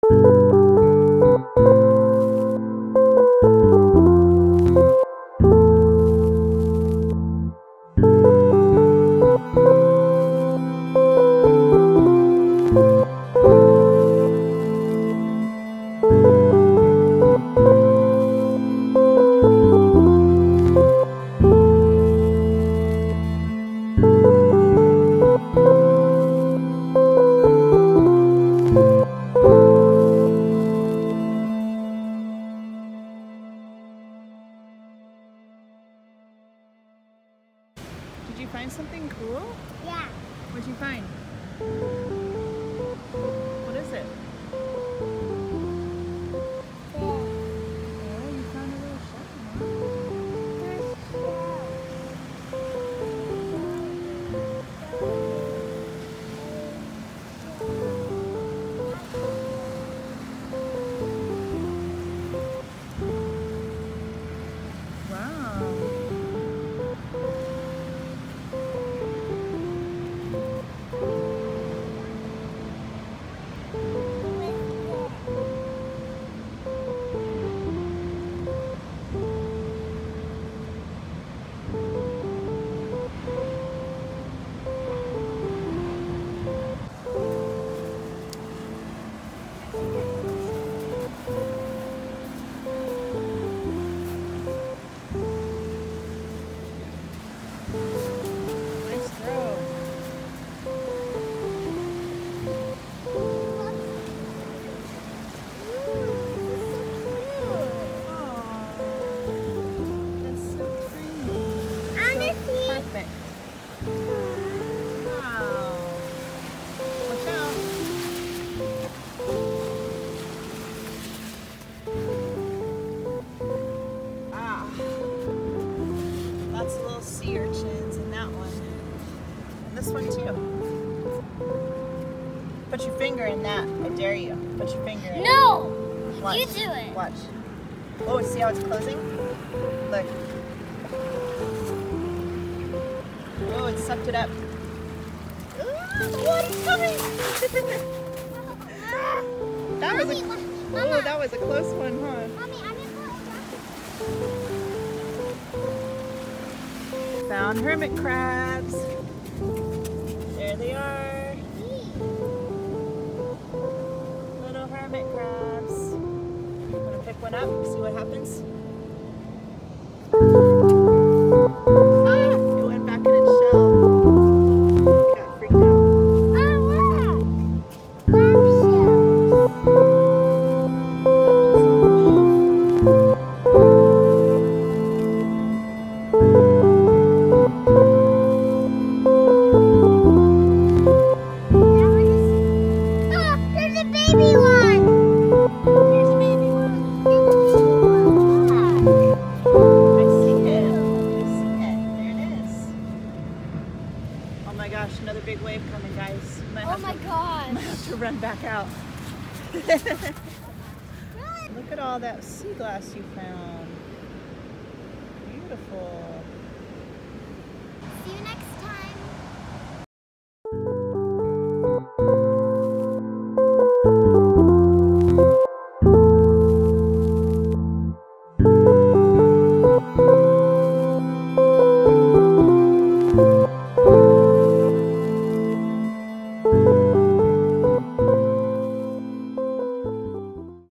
Did you find something cool? Yeah. What'd you find? What is it? Oh, you found a little shell, lots of little sea urchins in that one. And this one too. Put your finger in that. I dare you. Put your finger in. No! Watch. You do it. Watch. Oh, see how it's closing? Look. Oh, it sucked it up. Ooh, the water's coming! That was a close one, huh? Mommy, I'm in Found hermit crabs. There they are. Little hermit crabs. Want to pick one up, see what happens? Ah! It went back in its shell. Got freaked out. Oh my gosh, another big wave coming, guys. Oh my gosh. Might have to run back out. Look at all that sea glass you found. Beautiful. See you next